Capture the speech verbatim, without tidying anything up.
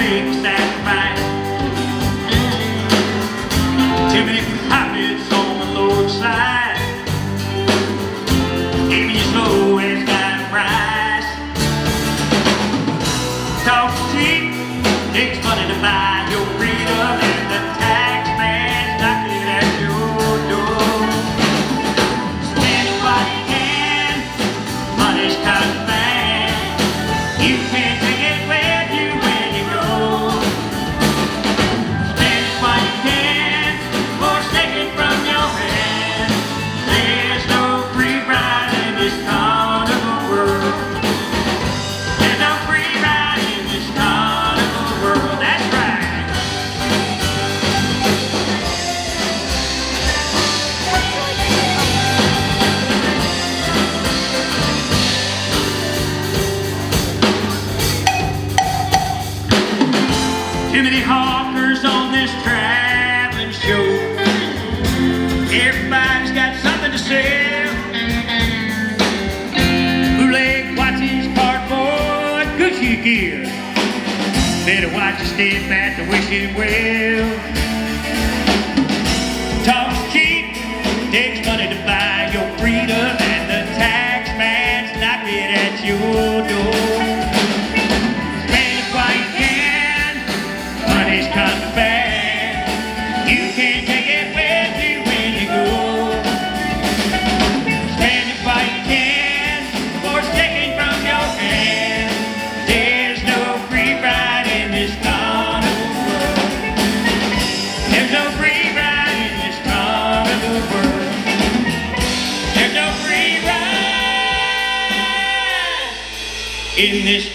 big sacrifice. Too many prophets on the Lord's side, gave you slow as got price. Talk cheap, takes money to buy your freedom, and the tax man's knocking at your door. Spend what you can, money's contraband. You can't take it with you when you go. Spend what you can, forsake it from your hand. There's no free ride in this carnival world. There's no free ride in this carnival world. That's right. Too many hawkers on this traveling show. Everybody's got something to sell. Bootleg watches, cardboard, Gucci gear. Better watch your step at the wishing well. Talk's cheap, takes money to buy your freedom, and the tax man's knocking at your door. Spend what you can, money's contraband. You can't take it with you when you go. Spend what you can, forsaken from your hand. There's no free ride in this carnival world. There's no free ride in this carnival world. There's no free ride in this